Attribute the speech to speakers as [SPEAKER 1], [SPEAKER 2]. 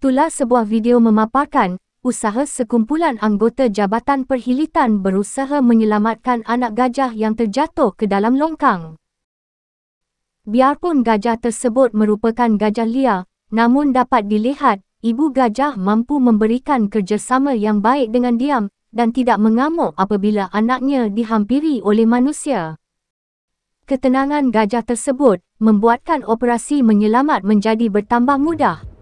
[SPEAKER 1] Itulah sebuah video memaparkan usaha sekumpulan anggota Jabatan Perhilitan berusaha menyelamatkan anak gajah yang terjatuh ke dalam longkang. Biarpun gajah tersebut merupakan gajah liar, namun dapat dilihat ibu gajah mampu memberikan kerjasama yang baik dengan diam dan tidak mengamuk apabila anaknya dihampiri oleh manusia. Ketenangan gajah tersebut membuatkan operasi menyelamat menjadi bertambah mudah.